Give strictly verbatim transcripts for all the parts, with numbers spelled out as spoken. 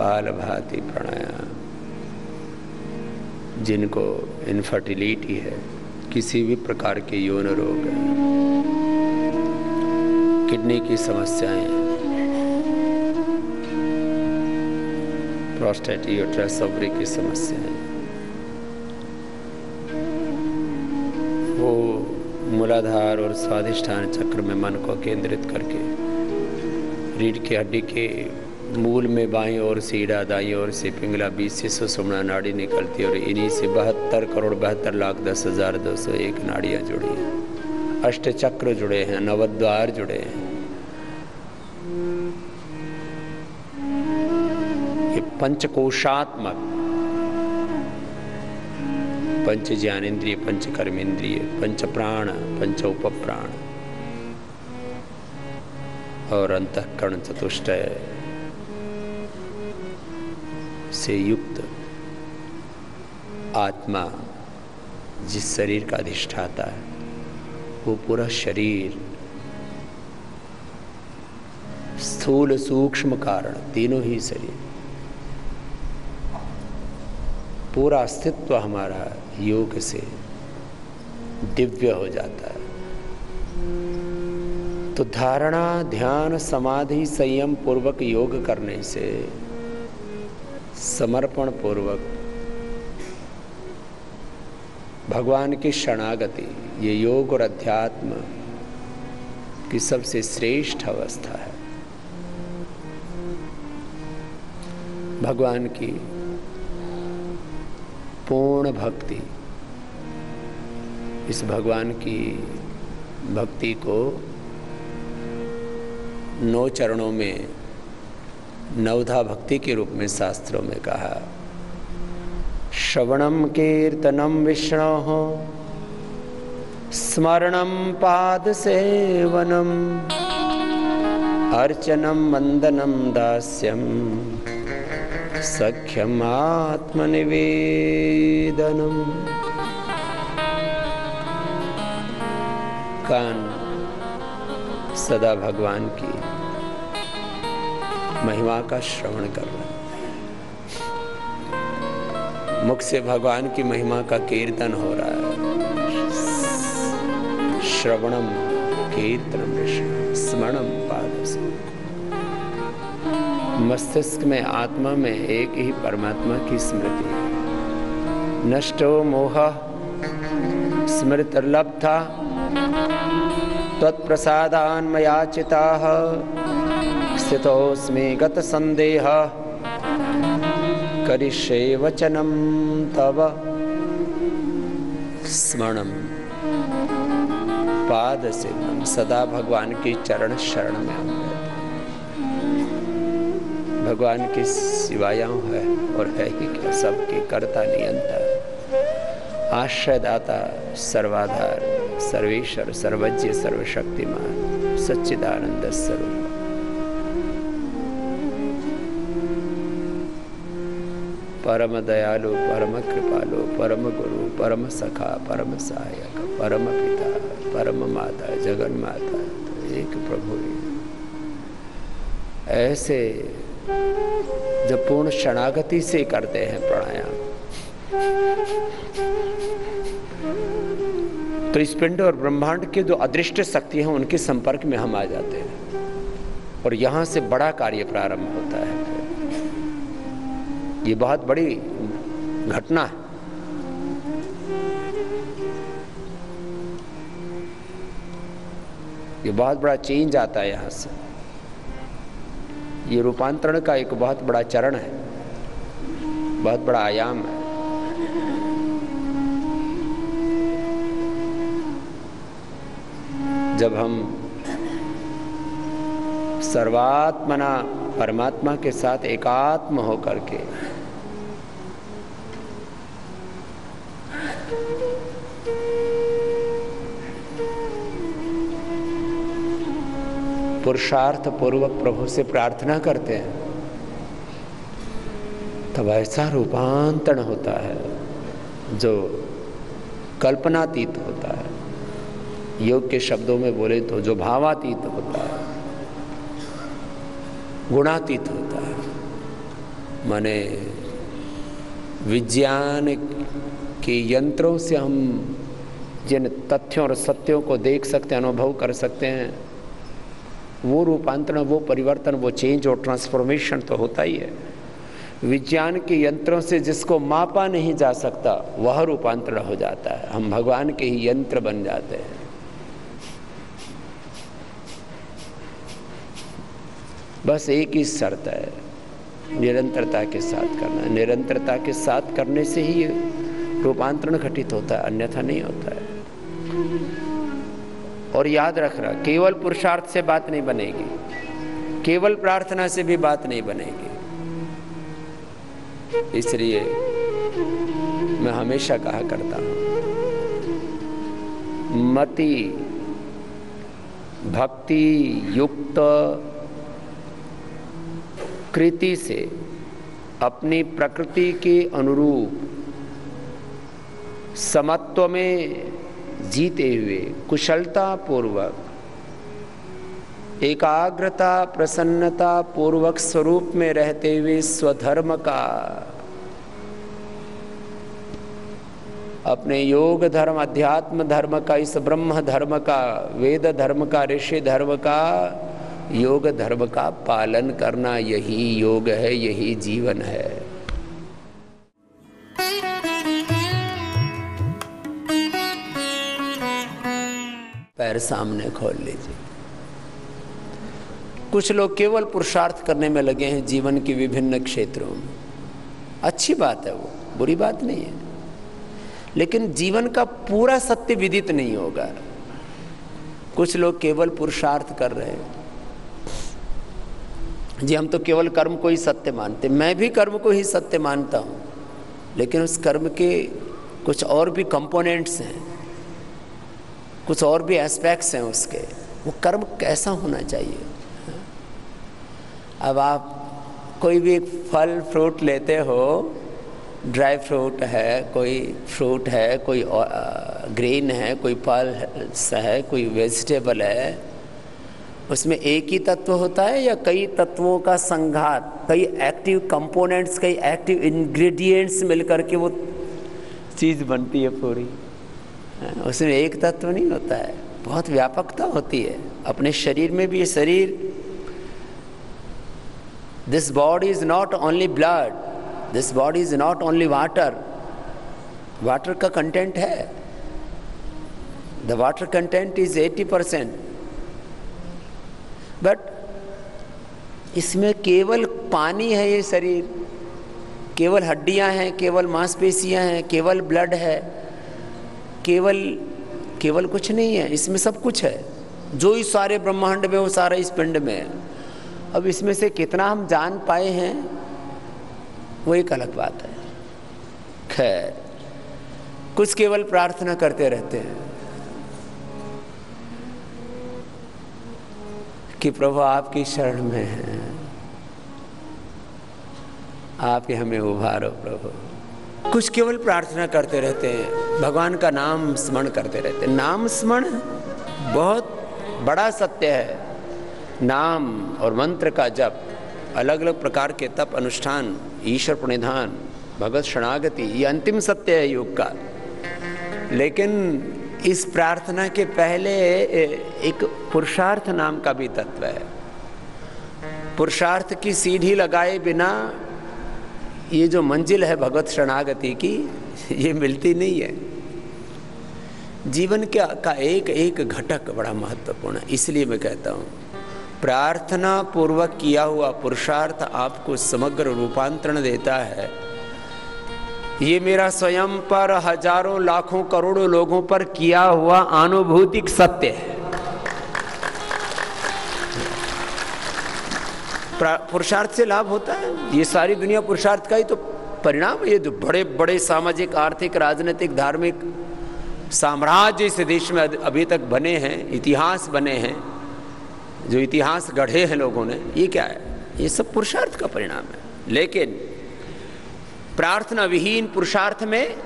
बाल भांति प्राणायाम। जिनको इनफर्टिलिटी है, किसी भी प्रकार के यौन रोग है, किडनी की समस्याएं हैं, प्रोस्टेट, यूट्रस, ओवरी की समस्याएं, वो मूलाधार और स्वाधिष्ठान चक्र में मन को केंद्रित करके रीढ़ की हड्डी के मूल में बाईं ओर से ईड़ा, दाईं ओर से पिंगला, बीच से सुषुम्ना नाड़ी निकलती है और इन्हीं से बहत्तर करोड़ बहत्तर लाख दस हजार दो सौ एक नाड़ियाँ जुड़ी हैं, अष्ट चक्र जुड़े हैं, नवद्वार जुड़े हैं। ये पंचकोशात्मक, पंच ज्ञानेन्द्रिय, पंच कर्मेंद्रिय, पंच प्राण, पंच उपप्राण और अंतःकरण चतुष्टय से युक्त आत्मा जिस शरीर का अधिष्ठाता है, वो पूरा शरीर स्थूल सूक्ष्म कारण तीनों ही शरीर, पूरा अस्तित्व हमारा योग से दिव्य हो जाता है। तो धारणा, ध्यान, समाधि, संयम पूर्वक योग करने से, समर्पण पूर्वक भगवान की शरणागति, ये योग और अध्यात्म की सबसे श्रेष्ठ अवस्था है। भगवान की पूर्ण भक्ति, इस भगवान की भक्ति को नौ चरणों में नवधा भक्ति के रूप में शास्त्रों में कहा। श्रवणम कीर्तनम विष्णोः, स्मरणम पाद सेवनम, अर्चनम वंदनम दास्यम, सख्यम आत्मनिवेदनम। कान सदा भगवान की महिमा का श्रवण कर रहा है, मुख से भगवान की महिमा का कीर्तन हो रहा है। श्रवणम कीर्तनम स्मरणम पादस। मस्तिष्क में, आत्मा में एक ही परमात्मा की स्मृति है। नष्टो मोह स्मृतिर्लब्धा त्वत्प्रसादान् मयाचिताः, स्थितोऽस्मि गत संदेह, करिष्ये वचनम तव। स्मरणम पाद सेवनम, सदा भगवान की चरण शरण में हम रहते। भगवान की सिवायां है और है ही क्या, सबके कर्ता नियंता, आश्रयदाता, सर्वाधार, सर्वेश्वर, सर्वज्ञ, सर्वशक्तिमान, सच्चिदानंद स्वरूप। परम दयालु, परम कृपालु, परम गुरु, परम सखा, परम सहायक, परम पिता, परम माता, जगन माता, एक प्रभु। ऐसे जब पूर्ण शरणागति से करते हैं प्राणायाम, तो इस पिंड और ब्रह्मांड के जो अदृष्ट शक्ति हैं उनके संपर्क में हम आ जाते हैं और यहां से बड़ा कार्य प्रारंभ होता है। ये बहुत बड़ी घटना है। ये बहुत बड़ा चेंज आता है यहां से। ये रूपांतरण का एक बहुत बड़ा चरण है, बहुत बड़ा आयाम है। जब हम सर्वात्मना परमात्मा के साथ एकात्म होकर के पुरुषार्थ पूर्वक प्रभु से प्रार्थना करते हैं, तब ऐसा रूपांतरण होता है जो कल्पनातीत होता है। योग के शब्दों में बोले तो जो भावातीत होता है, गुणातीत होता है, माने विज्ञान के यंत्रों से हम जिन तथ्यों और सत्यों को देख सकते हैं, अनुभव कर सकते हैं, वो रूपांतरण, वो परिवर्तन, वो चेंज और ट्रांसफॉर्मेशन तो होता ही है। विज्ञान के यंत्रों से जिसको मापा नहीं जा सकता वह रूपांतरण हो जाता है। हम भगवान के ही यंत्र बन जाते हैं। बस एक ही शर्त है, निरंतरता के साथ करना। निरंतरता के साथ करने से ही रूपांतरण घटित होता है, अन्यथा नहीं होता है। और याद रखना, केवल पुरुषार्थ से बात नहीं बनेगी, केवल प्रार्थना से भी बात नहीं बनेगी। इसलिए मैं हमेशा कहा करता हूं, मति भक्ति युक्त कृति से अपनी प्रकृति के अनुरूप समत्व में जीते हुए कुशलता पूर्वक, एकाग्रता प्रसन्नता पूर्वक स्वरूप में रहते हुए स्वधर्म का, अपने योग धर्म, अध्यात्म धर्म का, इस ब्रह्म धर्म का, वेद धर्म का, ऋषि धर्म का, योग धर्म का पालन करना, यही योग है, यही जीवन है। पैर सामने खोल लीजिए। कुछ लोग केवल पुरुषार्थ करने में लगे हैं जीवन के विभिन्न क्षेत्रों में। अच्छी बात है, वो बुरी बात नहीं है, लेकिन जीवन का पूरा सत्य विदित नहीं होगा। कुछ लोग केवल पुरुषार्थ कर रहे हैं। जी हम तो केवल कर्म को ही सत्य मानते, मैं भी कर्म को ही सत्य मानता हूँ, लेकिन उस कर्म के कुछ और भी कंपोनेंट्स हैं, कुछ और भी एस्पेक्ट्स हैं उसके। वो कर्म कैसा होना चाहिए। अब आप कोई भी एक फल फ्रूट लेते हो, ड्राई फ्रूट है, कोई फ्रूट है, कोई ग्रेन है, कोई फल है, कोई वेजिटेबल है, उसमें एक ही तत्व होता है या कई तत्वों का संघात, कई एक्टिव कंपोनेंट्स, कई एक्टिव इंग्रेडिएंट्स मिलकर के वो चीज़ बनती है पूरी। उसमें एक तत्व नहीं होता है, बहुत व्यापकता होती है। अपने शरीर में भी ये शरीर, this body is not only blood, this body is not only water. Water का कंटेंट है, the water content is eighty percent, but इसमें केवल पानी है ये शरीर, केवल हड्डियां हैं, केवल मांसपेशियां हैं, केवल ब्लड है, केवल केवल कुछ नहीं है। इसमें सब कुछ है, जो इस सारे ब्रह्मांड में वो सारा इस पिंड में है। अब इसमें से कितना हम जान पाए हैं वो एक अलग बात है। खैर, कुछ केवल प्रार्थना करते रहते हैं कि प्रभु आपकी शरण में हैं, आप ही हमें उभारो प्रभु। कुछ केवल प्रार्थना करते रहते हैं, भगवान का नाम स्मरण करते रहते हैं। नाम स्मरण बहुत बड़ा सत्य है। नाम और मंत्र का जप, अलग अलग प्रकार के तप अनुष्ठान, ईश्वर प्रणिधान, भगवत शरणागति, ये अंतिम सत्य है योग का। लेकिन इस प्रार्थना के पहले एक पुरुषार्थ नाम का भी तत्व है। पुरुषार्थ की सीढ़ी लगाए बिना ये जो मंजिल है भगवत शरणागति की, ये मिलती नहीं है। जीवन का का एक एक घटक बड़ा महत्वपूर्ण है। इसलिए मैं कहता हूँ, प्रार्थना पूर्वक किया हुआ पुरुषार्थ आपको समग्र रूपांतरण देता है। ये मेरा स्वयं पर, हजारों लाखों करोड़ों लोगों पर किया हुआ अनुभूतिक सत्य है। पुरुषार्थ से लाभ होता है। ये सारी दुनिया पुरुषार्थ का ही तो परिणाम है। ये जो बड़े बड़े सामाजिक, आर्थिक, राजनीतिक, धार्मिक साम्राज्य इस देश में अभी तक बने हैं, इतिहास बने हैं, जो इतिहास गढ़े हैं लोगों ने, ये क्या है? ये सब पुरुषार्थ का परिणाम है। लेकिन प्रार्थना विहीन पुरुषार्थ में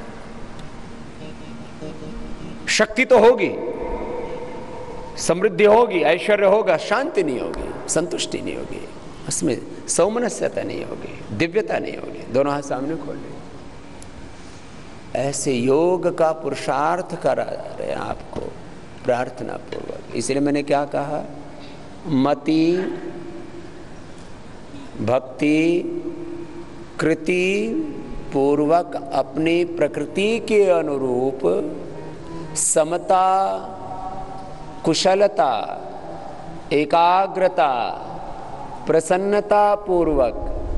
शक्ति तो होगी, समृद्धि होगी, ऐश्वर्य होगा, शांति नहीं होगी, संतुष्टि नहीं होगी। उसमें सौमनस्यता नहीं होगी, दिव्यता नहीं होगी। दोनों हाथ सामने खोल लें। ऐसे योग का पुरुषार्थ करा रहे हैं आपको प्रार्थना पूर्वक। इसलिए मैंने क्या कहा, मति भक्ति कृति पूर्वक अपनी प्रकृति के अनुरूप समता, कुशलता, एकाग्रता, प्रसन्नता पूर्वक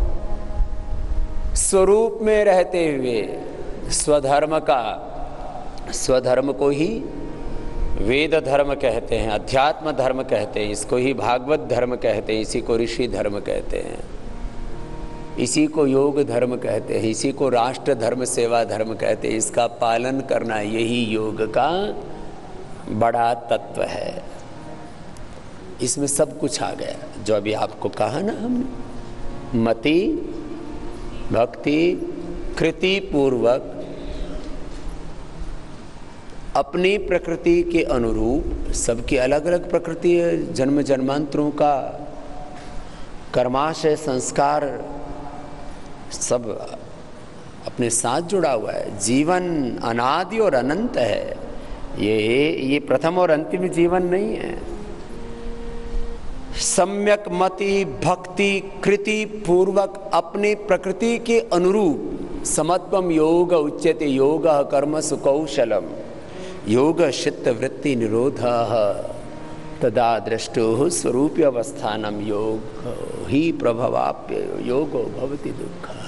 स्वरूप में रहते हुए स्वधर्म का, स्वधर्म को ही वेद धर्म कहते हैं, अध्यात्म धर्म कहते हैं, इसको ही भागवत धर्म कहते हैं, इसी को ऋषि धर्म कहते हैं, इसी को योग धर्म कहते हैं, इसी को राष्ट्र धर्म सेवा धर्म कहते हैं। इसका पालन करना यही योग का बड़ा तत्व है। इसमें सब कुछ आ गया जो अभी आपको कहा ना हमने, मति भक्ति कृति पूर्वक अपनी प्रकृति के अनुरूप, सबकी अलग अलग प्रकृति है, जन्म जन्मांतरों का कर्माशय संस्कार सब अपने साथ जुड़ा हुआ है। जीवन अनादि और अनंत है, ये ये प्रथम और अंतिम जीवन नहीं है। सम्यक मति भक्ति कृति पूर्वक अपने प्रकृति के अनुरूप समत्वम योग उच्यते, योग कर्म सुकौशलम, योग चित्त वृत्ति निरोध तदा दृष्टो स्वरूप अवस्थानम योग ही प्रभवाप्य योगो भवति दुःख।